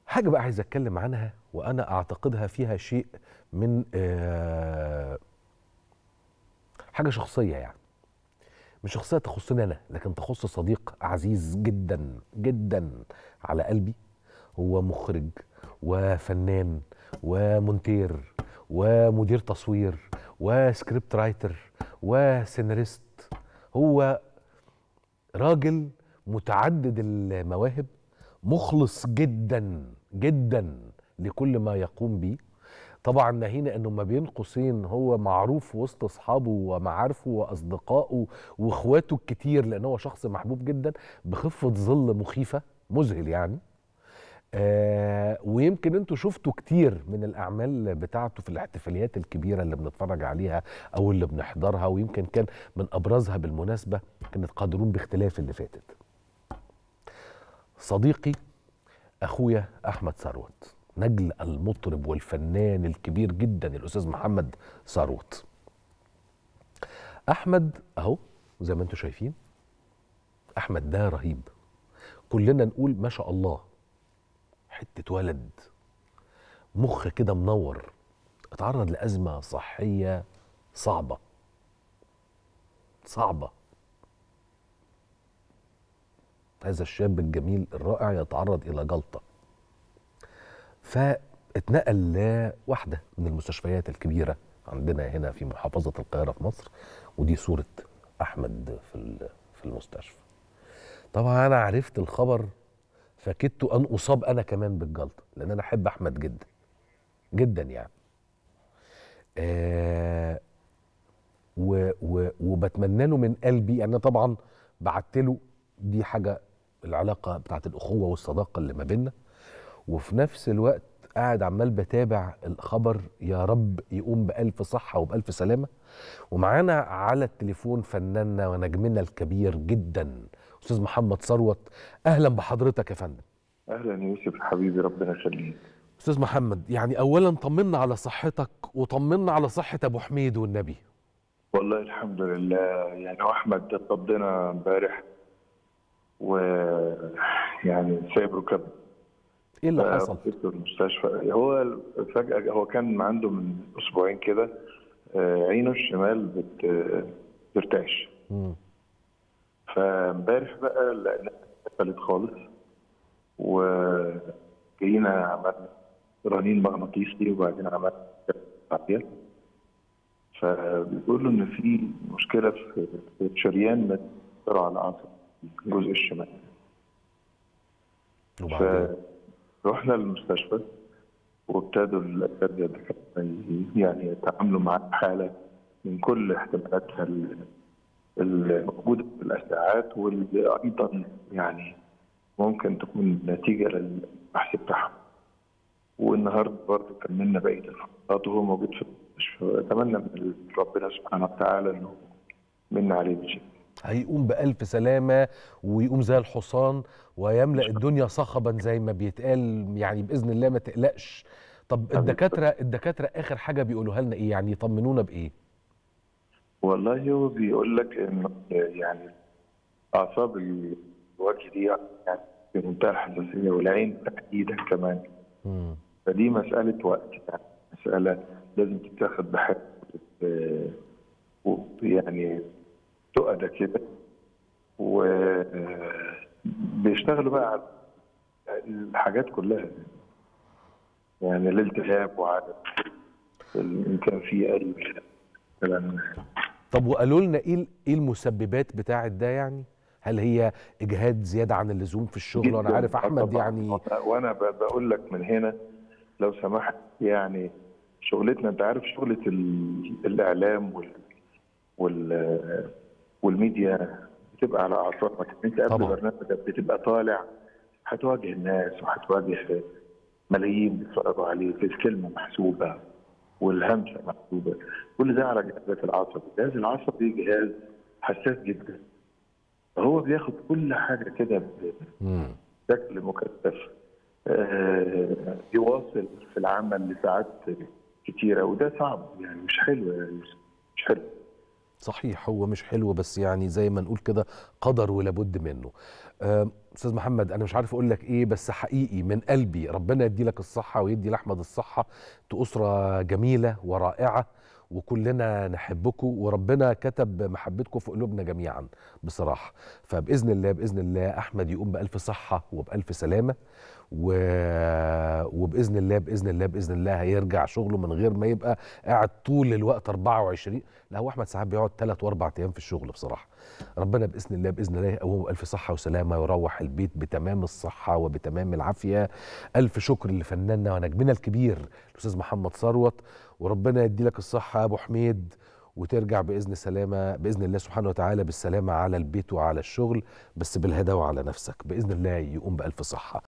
حاجة بقى عايز أتكلم عنها وأنا أعتقدها فيها شيء من حاجة شخصية، يعني مش شخصية تخصني أنا لكن تخص صديق عزيز جدا جدا على قلبي. هو مخرج وفنان ومونتير ومدير تصوير وسكريبت رايتر وسيناريست. هو راجل متعدد المواهب، مخلص جدا جدا لكل ما يقوم به. طبعا ناهينا انه ما بين قوسين هو معروف وسط اصحابه ومعارفه واصدقائه واخواته الكتير، لان هو شخص محبوب جدا بخفة ظل مخيفة، مذهل يعني. ويمكن انتوا شفتوا كتير من الاعمال بتاعته في الاحتفاليات الكبيرة اللي بنتفرج عليها او اللي بنحضرها، ويمكن كان من ابرزها بالمناسبة كانت قادرون باختلاف اللي فاتت. صديقي اخويا احمد ثروت، نجل المطرب والفنان الكبير جدا الاستاذ محمد ثروت. احمد اهو زي ما انتم شايفين، احمد ده رهيب، كلنا نقول ما شاء الله، حته ولد مخ كده منور. اتعرض لازمه صحيه صعبه صعبه. هذا الشاب الجميل الرائع يتعرض الى جلطه، فاتنقل لواحده من المستشفيات الكبيره عندنا هنا في محافظه القاهره في مصر، ودي صوره احمد في المستشفى. طبعا انا عرفت الخبر فكدت ان اصاب انا كمان بالجلطه، لان انا احب احمد جدا جدا يعني. وبتمنى له من قلبي، يعني أنا طبعا بعت له، دي حاجه العلاقه بتاعت الاخوه والصداقه اللي ما بيننا، وفي نفس الوقت قاعد عمال بتابع الخبر، يا رب يقوم بألف صحة وبألف سلامة. ومعانا على التليفون فناننا ونجمنا الكبير جدا أستاذ محمد ثروت. أهلا بحضرتك يا فندم. اهلا يوسف حبيبي، ربنا يخليك. أستاذ محمد، يعني أولا طمنا على صحتك وطمنا على صحة أبو حميد والنبي. والله الحمد لله، يعني احمد اتقضينا امبارح ويعني سايب ركب. إيه اللي حصل؟ في المستشفى، هو فجأة هو كان عنده من اسبوعين كده عينه الشمال بترتعش. فامبارح بقى لقيناها قفلت خالص، وجينا عملنا رنين مغناطيسي وبعدين عملنا عملية. فبيقول له ان في مشكله في شريان مأثر على عصب الجزء الشمالي. فرحنا للمستشفى وابتدوا الدكاتره يعني يتعاملوا مع الحاله من كل احتمالاتها الموجوده في الاشعاعات، واللي ايضا يعني ممكن تكون نتيجه للبحث بتاعهم. والنهارده برضه كملنا بقيه الفحوصات وهو موجود في المستشفى. اتمنى من ربنا سبحانه وتعالى انه من عليه بشيء. هيقوم بألف سلامة ويقوم زي الحصان ويملأ الدنيا صخبا زي ما بيتقال، يعني بإذن الله ما تقلقش. طب الدكاترة آخر حاجة بيقولوها لنا إيه؟ يعني يطمنونا بإيه؟ والله هو بيقول لك إنه يعني أعصاب الوجه دي يعني في منتهى الحساسية، والعين تحديدا كمان. فدي مسألة وقت، يعني مسألة لازم تتاخد بحث يعني تؤدى كده، وبيشتغلوا بقى على الحاجات كلها، يعني الالتهاب وعدم إن كان في أي كلام. طب وقالوا لنا إيه المسببات بتاعت ده؟ يعني هل هي إجهاد زيادة عن اللزوم في الشغل؟ وأنا عارف أحمد يعني. وأنا بقول لك من هنا لو سمحت، يعني شغلتنا أنت عارف شغلة الإعلام والميديا بتبقى على اعصابك. انت قبل برنامجك بتبقى طالع هتواجه الناس وهتواجه ملايين بيتفرجوا عليك، الكلمه محسوبه والهمسه محسوبه، كل ده على جهازك العصبي. الجهاز العصبي جهاز حساس جدا، فهو بياخد كل حاجه كده بشكل مكثف. يواصل في العمل لساعات كتيره، وده صعب، يعني مش حلو يا يوسف، مش حلو. صحيح، هو مش حلو، بس يعني زي ما نقول كده قدر ولابد منه. استاذ محمد، انا مش عارف اقول لك ايه، بس حقيقي من قلبي ربنا يدي لك الصحه ويدي لاحمد الصحه. انتوا اسره جميله ورائعه، وكلنا نحبكم، وربنا كتب محبتكم في قلوبنا جميعا بصراحه. فباذن الله باذن الله احمد يقوم بالف صحه وبالف سلامه، و... وباذن الله باذن الله باذن الله هيرجع شغله من غير ما يبقى قاعد طول الوقت 24. لا، هو احمد ساعات بيقعد 3 و4 ايام في الشغل بصراحه. ربنا باذن الله باذن الله يقومه بالف صحه وسلامه ويروح البيت بتمام الصحه وبتمام العافيه. الف شكر لفناننا ونجمنا الكبير الاستاذ محمد ثروت، وربنا يدي لك الصحه يا ابو حميد، وترجع باذن سلامه باذن الله سبحانه وتعالى بالسلامه على البيت وعلى الشغل، بس بالهدى وعلى نفسك باذن الله يقوم بالف صحه.